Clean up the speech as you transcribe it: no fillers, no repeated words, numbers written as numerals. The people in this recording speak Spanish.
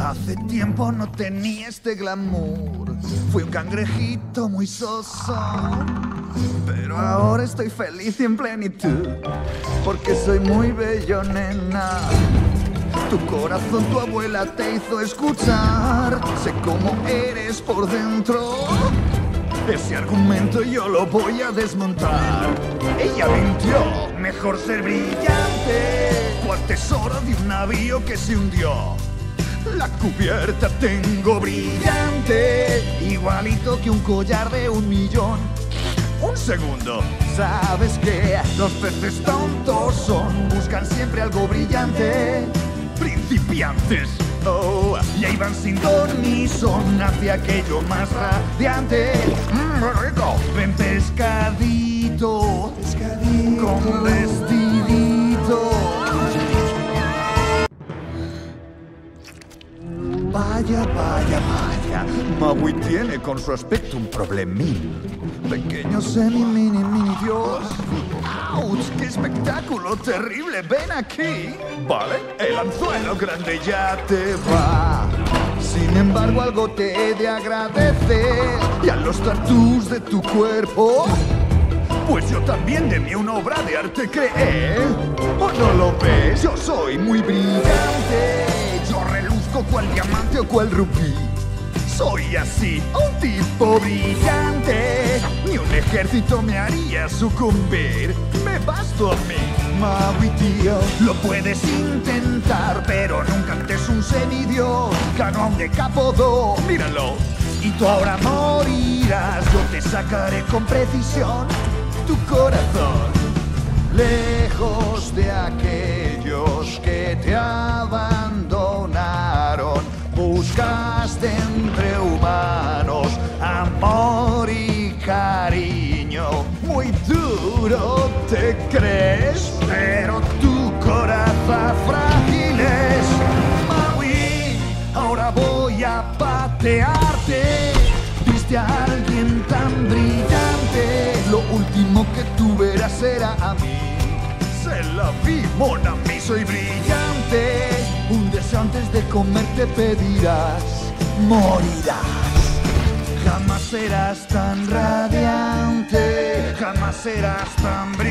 Hace tiempo no tenía este glamour. Fui un cangrejito muy soso, pero ahora estoy feliz y en plenitud, porque soy muy bello, nena. Tu corazón, tu abuela te hizo escuchar. Sé cómo eres por dentro. Ese argumento yo lo voy a desmontar. Ella mintió, mejor ser brillante, cual tesoro de un navío que se hundió. La cubierta tengo brillante, igualito que un collar de 1 millón. Un segundo, ¿sabes qué? Los peces tontos son, buscan siempre algo brillante. Principiantes, oh, ya iban sin ton ni son hacia aquello más radiante. Rico. Ven pescadito, con vestidito. Vaya, vaya, vaya, Maui tiene con su aspecto un problemín. Pequeño mini dios. ¡Auch! ¡Qué espectáculo terrible! ¡Ven aquí! Vale, el anzuelo grande ya te va. Sin embargo, algo te he de agradecer. Y a los tatús de tu cuerpo, pues yo también de mí una obra de arte creé. ¿O no lo ves? Yo soy muy brillante. Yo reluzco cual diamante o cual rubí. Soy así, un tipo brillante. Ni un ejército me haría sucumbir. Me basto a mí, Maui tío. Lo puedes intentar, pero nunca antes un semidios. Gano a un decapodo, míralo. Y tú ahora morirás. Yo te sacaré con precisión tu corazón, lejos de aquellos que te abandonaron. Buscaste entre humanos amor y cariño. Muy duro te crees, pero tu corazón frágil es. Maui, ahora voy a patearte. Viste a alguien tan brillante, lo último que tú verás será a mí. Se la vi, mon ami, soy brillante. Un deseo antes de comer te pedirás, morirás. Jamás serás tan radiante, jamás serás tan